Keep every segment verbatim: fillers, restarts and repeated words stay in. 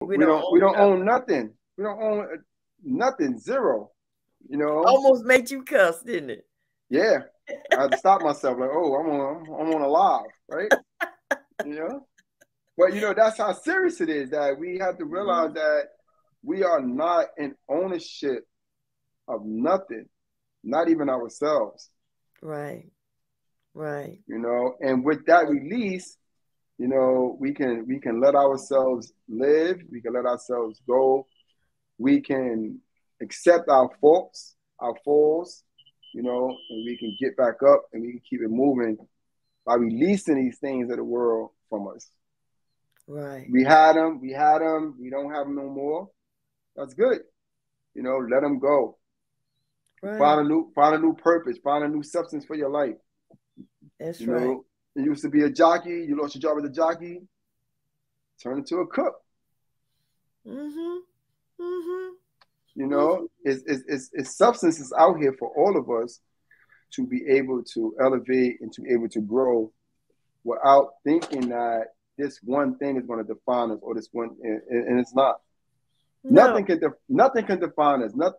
We we don't don't we own don't nothing. own nothing. We don't own nothing. Zero. You know. Almost made you cuss, didn't it? Yeah. I had to stop myself. Like, oh, I'm on I'm on a live, right? You know. But you know that's how serious it is. That we have to realize that we are not in ownership of nothing, not even ourselves. Right. Right. You know. And with that release, you know, we can we can let ourselves live. We can let ourselves go. We can accept our faults, our falls, you know, and we can get back up and we can keep it moving by releasing these things of the world from us. Right. We had them, we had them, we don't have them no more. That's good. You know, let them go. Right. Find a new, find a new purpose, find a new substance for your life. That's you right. know, you used to be a jockey, you lost your job as a jockey, turn into a cook. Mm-hmm. Mm-hmm. You know, it's, it's, it's, it's substances out here for all of us to be able to elevate and to be able to grow without thinking that this one thing is going to define us or this one, and, and it's not. No. Nothing can, de- nothing can define us. Nothing,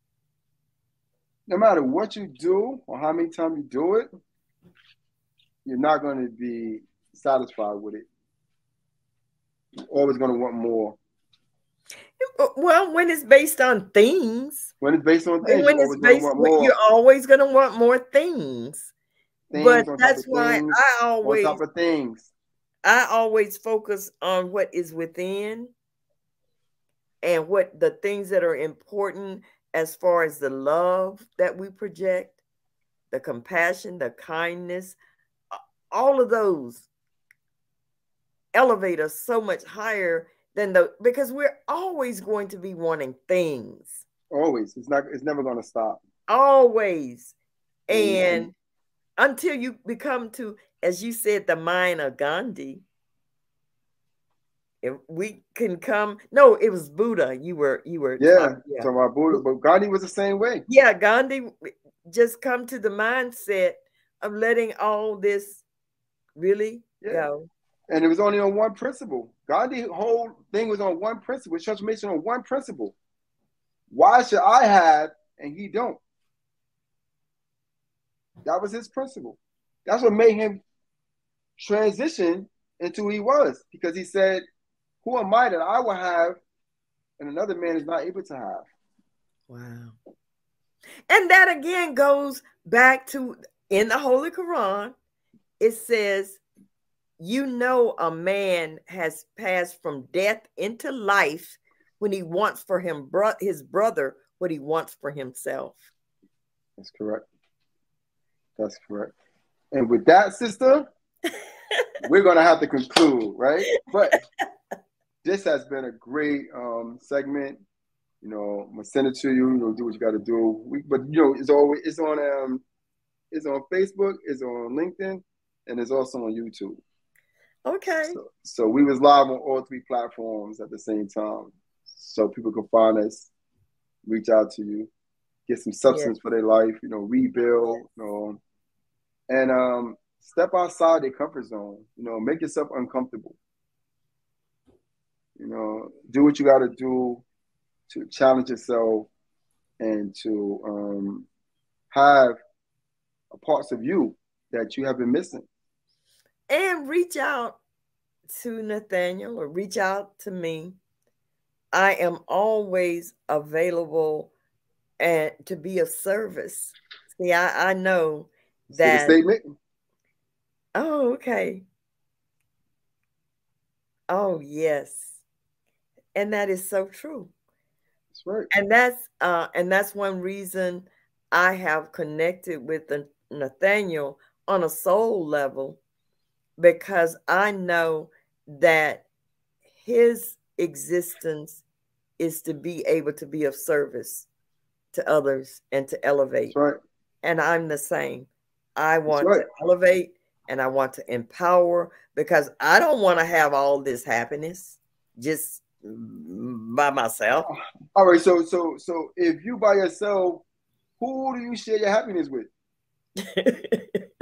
no matter what you do or how many times you do it, you're not going to be satisfied with it. You're always going to want more. Well, when it's based on things, when it's based on things, when you're it's always going to based, want more. you're always going to want more things. Things But on top that's of why things, I on always, top of things. I always focus on what is within and what the things that are important as far as the love that we project, the compassion, the kindness, all of those elevate us so much higher than the, because we're always going to be wanting things. Always. It's not, it's never going to stop. Always. And, And, and until you become to, as you said, the mind of Gandhi, if we can come, no, it was Buddha. You were, you were yeah, talking, yeah. talking about Buddha, but Gandhi was the same way. Yeah, Gandhi just come to the mindset of letting all this really yeah. go. And it was only on one principle. Gandhi's whole thing was on one principle. His transformation on one principle. Why should I have and he don't? That was his principle. That's what made him transition into who he was, because he said, who am I that I will have and another man is not able to have? Wow. And that again goes back to, in the Holy Quran, it says, you know, a man has passed from death into life when he wants for him, bro- his brother, what he wants for himself. That's correct. That's correct. And with that, sister, we're going to have to conclude, right? But this has been a great um, segment. You know, I'm gonna send it to you. You know, do what you got to do. We, but you know, it's always it's on um, it's on Facebook, it's on LinkedIn, and it's also on YouTube. Okay. So, so we was live on all three platforms at the same time, so people can find us, reach out to you, get some substance yeah. for their life. You know, rebuild. You know, and um, step outside their comfort zone. You know, make yourself uncomfortable. You know, do what you got to do to challenge yourself and to um, have parts of you that you have been missing. And reach out to Nathaniel or reach out to me. I am always available and to be of service. See, I, I know that. See the statement? Oh, okay. Oh, yes. And that is so true. That's right. And that's uh, and that's one reason I have connected with the Nathaniel on a soul level, because I know that his existence is to be able to be of service to others and to elevate. That's right. And I'm the same. I want right. to elevate and I want to empower, because I don't want to have all this happiness just by myself. All right. So, so, so if you by yourself, who do you share your happiness with?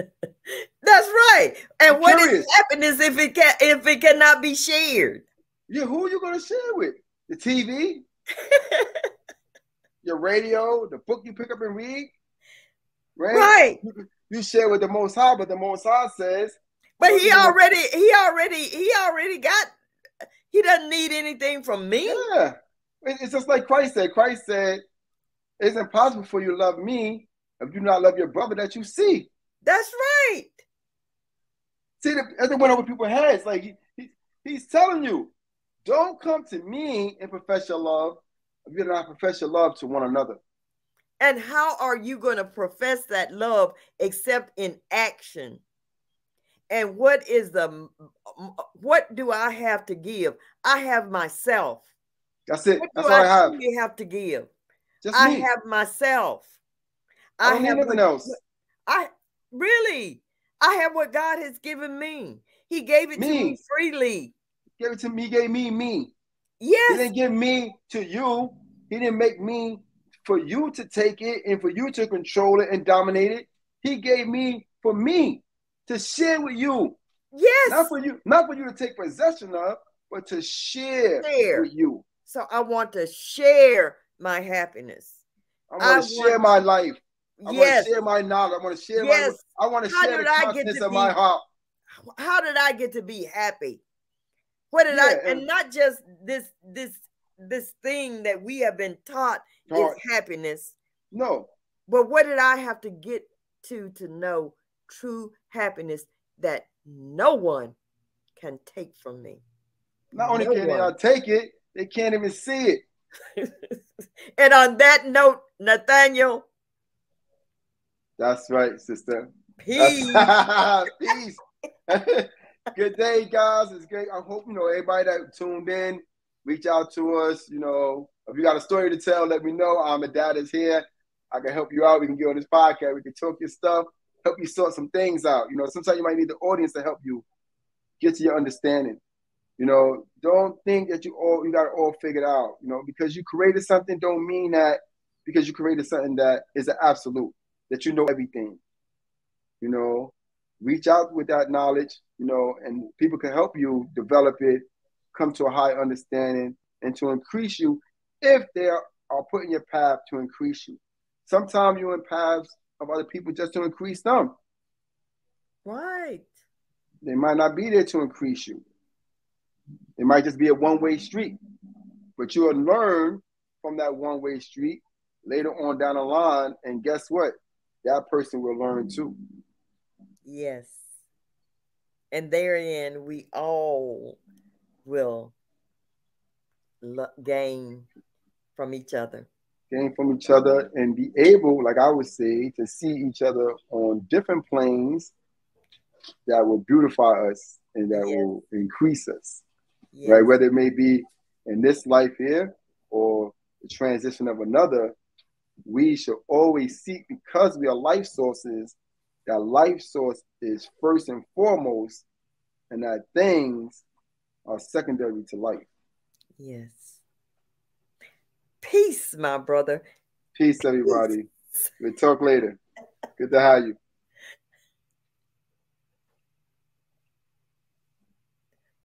That's right. And I'm what curious. is happiness if it can if it cannot be shared? Yeah, who are you gonna share with? The T V, your radio, the book you pick up and read, right? Right. You, you share with the Most High, but the Most High says, you But know, he even the, already, he already, he already got, he doesn't need anything from me. yeah, it's just like Christ said. Christ said, it's impossible for you to love me if you do not love your brother that you see. That's right. See, that's went over people's heads. Like he, he, he's telling you, don't come to me and profess your love if you do not profess your love to one another. And how are you going to profess that love except in action? And what is the, what do I have to give? I have myself. That's it. What do That's all I I have. truly have to give? Just I me. have myself. I I don't need have nothing what, else. I really, I have what God has given me. He gave it to me Me. freely. He gave it to me. He gave me me. He Yes. didn't give me to you. He didn't make me for you to take it and for you to control it and dominate it. He gave me for me to share with you. Not Yes. for you, not for you to take possession of, but to share Share. with you. So I want to share my happiness. I want I to share want my to, life. I want to yes. share my knowledge. I want to share my Yes. I want to How share did the I get contents to of my be, heart. how did I get to be happy? What did I, Yeah, and not just this, this, this thing that we have been taught is heart. happiness. No. But what did I have to get to to know true happiness that no one can take from me? Not only No can they one. not take it, they can't even see it. And on that note, Nathaniel, that's right, sister. peace. That's peace. Good day, guys. It's great. I hope you know everybody that tuned in, reach out to us. You know, if you got a story to tell, let me know. I'm a dad is here. I can help you out. We can get on this podcast. We can talk your stuff, help you sort some things out. You know, sometimes you might need the audience to help you get to your understanding. You know, don't think that you all you got it all figured out. You know, because you created something, don't mean that because you created something that is an absolute, that you know everything. You know, reach out with that knowledge, you know, and people can help you develop it, come to a high understanding, and to increase you if they are, are put in your path to increase you. Sometimes you're in paths of other people just to increase them. Right. They might not be there to increase you. It might just be a one-way street. But you'll learn from that one-way street later on down the line, and guess what? That person will learn too. Yes. And therein, we all will gain from each other. Gain from each other and be able, like I would say, to see each other on different planes that will beautify us and that Yes. will increase us. Yes. Right? Whether it may be in this life here or the transition of another, we should always seek, because we are life sources, that life source is first and foremost, and that things are secondary to life. Yes. Peace, my brother. Peace, everybody. Peace. We'll talk later. Good to have you.